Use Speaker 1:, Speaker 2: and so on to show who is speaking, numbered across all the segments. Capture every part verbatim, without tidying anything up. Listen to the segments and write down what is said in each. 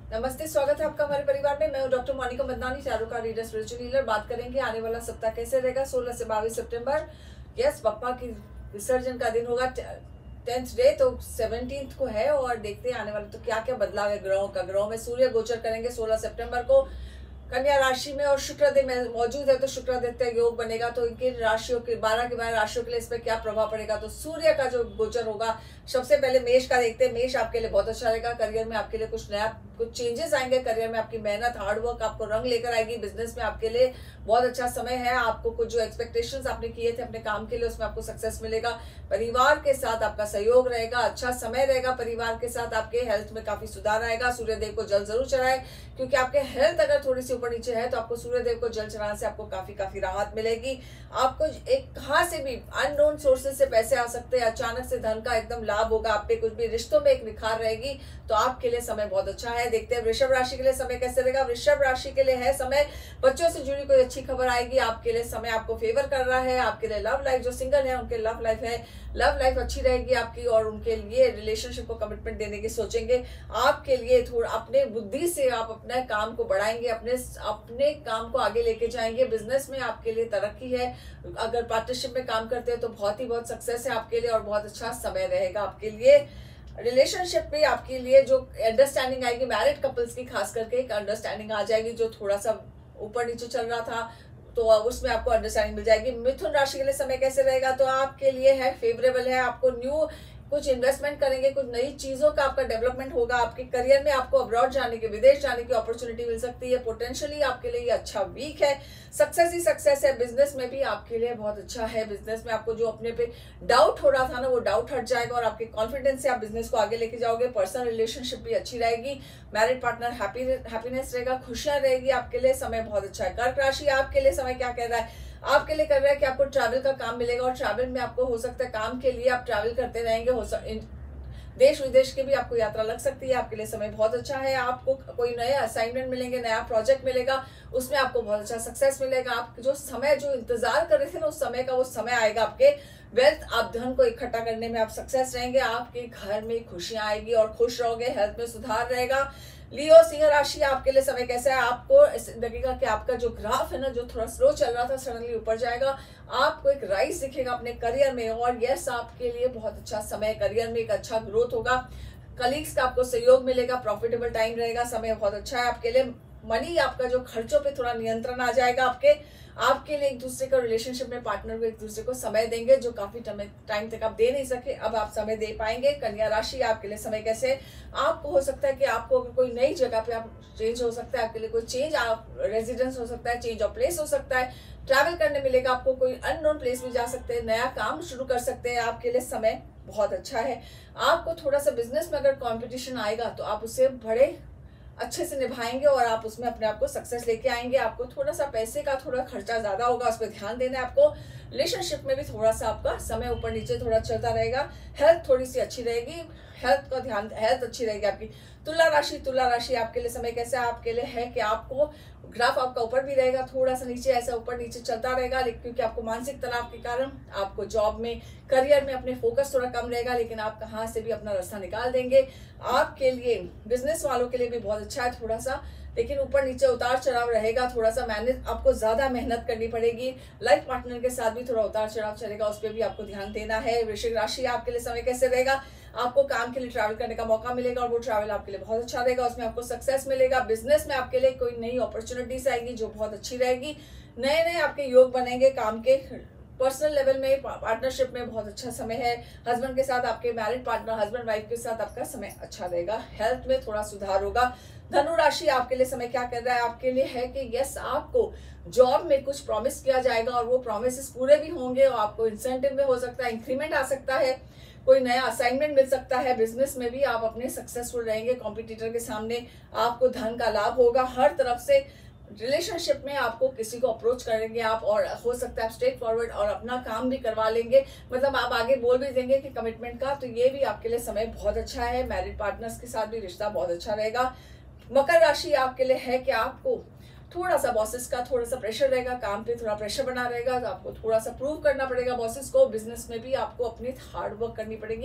Speaker 1: नमस्ते, स्वागत है आपका हमारे परिवार में। मैं हूं डॉक्टर मोनिका मदनानी, चारों का रीडर स्पिरिचुअल हीलर। बात करेंगे आने वाला सप्ताह कैसे रहेगा सोलह से बाईस सितंबर। यस, पप्पा की विसर्जन का दिन होगा, टेंथ डे, तो सेवनटीन्थ को है। और देखते हैं आने वाले तो क्या क्या बदलाव है ग्रहों का। ग्रहों में सूर्य गोचर करेंगे सोलह सितंबर को कन्या राशि में, और शुक्रदेव में मौजूद है तो शुक्रादित्य योग बनेगा। तो इनकी राशियों के बारह के बारह राशियों के लिए इस पर क्या प्रभाव पड़ेगा। तो सूर्य का जो गोचर होगा, सबसे पहले मेष का देखते हैं। मेष आपके लिए बहुत अच्छा रहेगा। करियर में आपके लिए कुछ नया कुछ चेंजेस आएंगे। करियर में आपकी मेहनत, हार्डवर्क आपको रंग लेकर आएगी। बिजनेस में आपके लिए बहुत अच्छा समय है। आपको कुछ जो एक्सपेक्टेशंस आपने किए थे अपने काम के लिए, उसमें आपको सक्सेस मिलेगा। परिवार के साथ आपका सहयोग रहेगा, अच्छा समय रहेगा। परिवार के साथ आपके हेल्थ में काफी सुधार आएगा। सूर्यदेव को जल जरूर चढ़ाए, क्योंकि आपके हेल्थ अगर थोड़ी सी ऊपर नीचे है तो आपको सूर्यदेव को जल चढ़ाने से आपको काफी काफी राहत मिलेगी। आपको एक कहां से भी अननोन सोर्सेज से पैसे आ सकते हैं। अचानक से धन का एकदम लाभ होगा। आप पे कुछ भी रिश्तों में एक निखार रहेगी। तो आपके लिए समय बहुत अच्छा है। देखते हैं वृषभ राशि के लिए समय कैसे रहेगा। वृषभ राशि के लिए है समय, बच्चों से जुड़ी कोई अच्छी खबर आएगी। आपके लिए समय आपको फेवर कर रहा है। आपके लिए लव लाइफ, जो सिंगल है उनके लव लाइफ है, लव लाइफ अच्छी रहेगी आपकी। और उनके लिए रिलेशनशिप को कमिटमेंट देने की सोचेंगे। आपके लिए थोड़ा अपने बुद्धि से आप अपने काम को बढ़ाएंगे, अपने अपने काम को आगे लेके जाएंगे। बिजनेस में आपके लिए तरक्की है। अगर पार्टनरशिप में काम करते हैं तो बहुत ही बहुत सक्सेस है आपके लिए, और बहुत अच्छा समय रहेगा आपके लिए। रिलेशनशिप में आपके लिए जो अंडरस्टैंडिंग आएगी, मैरिड कपल्स की खास करके एक अंडरस्टैंडिंग आ जाएगी। जो थोड़ा सा ऊपर नीचे चल रहा था तो उसमें आपको अंडरस्टैंडिंग मिल जाएगी। मिथुन राशि के लिए समय कैसे रहेगा। तो आपके लिए है फेवरेबल है। आपको न्यू कुछ इन्वेस्टमेंट करेंगे, कुछ नई चीजों का आपका डेवलपमेंट होगा। आपके करियर में आपको अब्रॉड जाने की, विदेश जाने की अपॉर्चुनिटी मिल सकती है। पोटेंशियली आपके लिए ये अच्छा वीक है। सक्सेस ही सक्सेस है। बिजनेस में भी आपके लिए बहुत अच्छा है। बिजनेस में आपको जो अपने पे डाउट हो रहा था ना, वो डाउट हट जाएगा और आपके कॉन्फिडेंस से आप बिजनेस को आगे लेके जाओगे। पर्सनल रिलेशनशिप भी अच्छी रहेगी। मैरिड पार्टनर हैप्पी हैप्पीनेस रहेगा, खुशियां रहेगी। आपके लिए समय बहुत अच्छा है। कर्क राशि आपके लिए समय क्या कह रहा है। आपके लिए कर रहा है कि आपको ट्रैवल का काम मिलेगा, और ट्रैवल में आपको हो सकता है काम के लिए आप ट्रैवल करते रहेंगे। हो सक, देश विदेश की भी आपको यात्रा लग सकती है। आपके लिए समय बहुत अच्छा है। आपको कोई नया असाइनमेंट मिलेंगे, नया प्रोजेक्ट मिलेगा, उसमें आपको बहुत अच्छा सक्सेस मिलेगा। आप जो समय जो इंतजार कर रहे थे ना, उस समय का वो समय आएगा आपके। वेल्थ, आप धन को इकट्ठा करने में आप सक्सेस रहेंगे। आपके घर में खुशियां आएगी और खुश रहोगे। हेल्थ में सुधार रहेगा। लियो सिंह राशि आपके लिए समय कैसा है। आपको लगेगा कि आपका जो ग्राफ है ना, जो थोड़ा स्लो चल रहा था, सडनली ऊपर जाएगा। आपको एक राइज दिखेगा अपने करियर में, और यस आपके लिए बहुत अच्छा समय। करियर में एक अच्छा ग्रोथ होगा। कलीग्स का आपको सहयोग मिलेगा। प्रॉफिटेबल टाइम रहेगा। समय बहुत अच्छा है आपके लिए। मनी, आपका जो खर्चों पे थोड़ा नियंत्रण आ जाएगा आपके। आपके लिए एक दूसरे का रिलेशनशिप में पार्टनर को एक दूसरे को समय देंगे, जो काफी टाइम तक आप दे नहीं सके, अब आप समय दे पाएंगे। कन्या राशि आपके लिए समय कैसे। आपको हो सकता है कि आपको अगर कोई नई जगह पे आप चेंज हो सकता है, आपके लिए कोई चेंज आप रेजिडेंस हो सकता है, चेंज ऑफ प्लेस हो सकता है, ट्रैवल करने मिलेगा आपको। कोई अननोन प्लेस में जा सकते हैं, नया काम शुरू कर सकते हैं। आपके लिए समय बहुत अच्छा है। आपको थोड़ा सा बिजनेस में अगर कॉम्पिटिशन आएगा तो आप उससे बड़े अच्छे से निभाएंगे, और आप उसमें अपने आप को सक्सेस लेके आएंगे। आपको थोड़ा सा पैसे का थोड़ा खर्चा ज्यादा होगा, उस पर ध्यान देना है आपको। रिलेशनशिप में भी थोड़ा सा आपका समय ऊपर नीचे थोड़ा चलता रहेगा। हेल्थ थोड़ी सी अच्छी रहेगी। हेल्थ का ध्यान, हेल्थ अच्छी रहेगी आपकी। तुला राशि तुला राशि आपके लिए समय कैसे। आपके लिए है कि आपको ग्राफ आपका ऊपर भी रहेगा, थोड़ा सा नीचे, ऐसा ऊपर नीचे चलता रहेगा, लेकिन क्योंकि आपको मानसिक तनाव के कारण आपको जॉब में, करियर में अपने फोकस थोड़ा कम रहेगा, लेकिन आप कहाँ से भी अपना रास्ता निकाल देंगे। आपके लिए बिजनेस वालों के लिए भी बहुत अच्छा है थोड़ा सा, लेकिन ऊपर नीचे उतार चढ़ाव रहेगा। थोड़ा सा मैनेज, आपको ज्यादा मेहनत करनी पड़ेगी। लाइफ पार्टनर के साथ भी थोड़ा उतार चढ़ाव चलेगा, उस पर भी आपको ध्यान देना है। वृश्चिक राशि आपके लिए समय कैसे रहेगा। आपको काम के लिए ट्रैवल करने का मौका मिलेगा, और वो ट्रैवल आपके लिए बहुत अच्छा रहेगा। उसमें आपको सक्सेस मिलेगा। बिजनेस में आपके लिए कोई नई अपॉर्चुनिटीज आएगी जो बहुत अच्छी रहेगी। नए नए आपके योग बनेंगे काम के। पर्सनल लेवल में, पार्टनरशिप में बहुत अच्छा समय है। हस्बैंड के साथ, आपके मैरिड पार्टनर, हस्बैंड वाइफ के साथ आपका समय अच्छा रहेगा। हेल्थ में थोड़ा सुधार होगा। धनु राशि आपके लिए समय क्या कर रहा है। आपके लिए है कि यस आपको जॉब में कुछ प्रॉमिस किया जाएगा, और वो प्रॉमिसेस पूरे भी होंगे, और आपको इंसेंटिव में हो सकता है, इंक्रीमेंट आ सकता है, कोई नया असाइनमेंट मिल सकता है। बिजनेस में भी आप अपने सक्सेसफुल रहेंगे। कॉम्पिटिटर के सामने आपको धन का लाभ होगा हर तरफ से। रिलेशनशिप में आपको किसी को अप्रोच करेंगे आप, और हो सकता है आप स्ट्रेट फॉरवर्ड और अपना काम भी करवा लेंगे, मतलब आप आगे बोल भी देंगे कि कमिटमेंट का। तो ये भी आपके लिए समय बहुत अच्छा है। मैरिड पार्टनर्स के साथ भी रिश्ता बहुत अच्छा रहेगा। मकर राशि आपके लिए है कि आपको थोड़ा सा बॉसेस का थोड़ा सा प्रेशर रहेगा, काम पे थोड़ा प्रेशर बना रहेगा, तो आपको थोड़ा सा प्रूव करना पड़ेगा बॉसेस को। बिजनेस में भी आपको अपनी हार्ड वर्क करनी पड़ेगी।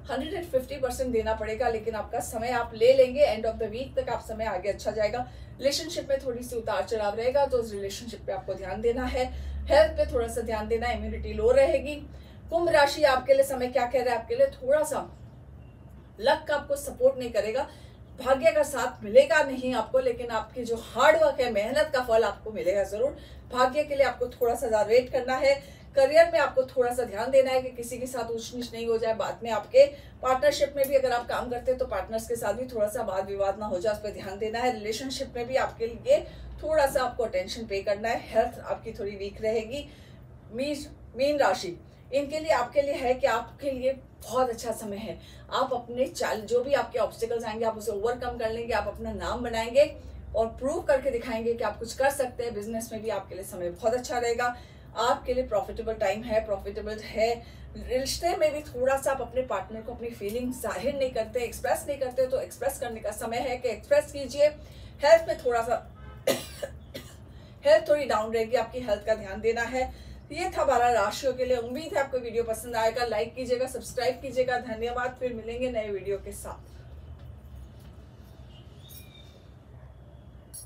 Speaker 1: हंड्रेड फिफ्टी परसेंट देना पड़ेगा, लेकिन आपका समय आप ले लेंगे। एंड ऑफ द वीक तक आप समय आगे अच्छा जाएगा। रिलेशनशिप में थोड़ी सी उतार चढ़ाव रहेगा, तो उस रिलेशनशिप पे आपको ध्यान देना है। हेल्थ पे थोड़ा सा ध्यान देना, इम्यूनिटी लो रहेगी। कुंभ राशि आपके लिए समय क्या कह रहा है, आपके लिए थोड़ा सा लक आपको सपोर्ट नहीं करेगा, भाग्य का साथ मिलेगा नहीं आपको, लेकिन आपकी जो हार्डवर्क है, मेहनत का फल आपको मिलेगा जरूर। भाग्य के लिए आपको थोड़ा सा ज्यादा वेट करना है। करियर में आपको थोड़ा सा ध्यान देना है कि किसी के साथ ऊंच नीच नहीं हो जाए बाद में। आपके पार्टनरशिप में भी अगर आप काम करते हैं तो पार्टनर्स के साथ भी थोड़ा सा वाद विवाद ना हो जाए, उस पर ध्यान देना है। रिलेशनशिप में भी आपके लिए थोड़ा सा आपको अटेंशन पे करना है। हेल्थ आपकी थोड़ी वीक रहेगी। मीन मीन राशि, इनके लिए आपके लिए है कि आपके लिए बहुत अच्छा समय है। आप अपने चाल जो भी आपके ऑब्स्टिकल्स आएंगे आप उसे ओवरकम कर लेंगे, आप अपना नाम बनाएंगे और प्रूव करके दिखाएंगे कि आप कुछ कर सकते हैं। बिजनेस में भी आपके लिए समय बहुत अच्छा रहेगा। आपके लिए प्रॉफिटेबल टाइम है, प्रॉफिटेबल है। रिश्ते में भी थोड़ा सा आप अपने पार्टनर को अपनी फीलिंग जाहिर नहीं करते, एक्सप्रेस नहीं करते, तो एक्सप्रेस करने का समय है कि एक्सप्रेस कीजिए। हेल्थ में थोड़ा सा हेल्थ थोड़ी डाउन रहेगी, आपकी हेल्थ का ध्यान देना है। ये था बारह राशियों के लिए। उम्मीद है आपको वीडियो पसंद आएगा। लाइक कीजिएगा, सब्सक्राइब कीजिएगा। धन्यवाद। फिर मिलेंगे नए वीडियो के साथ।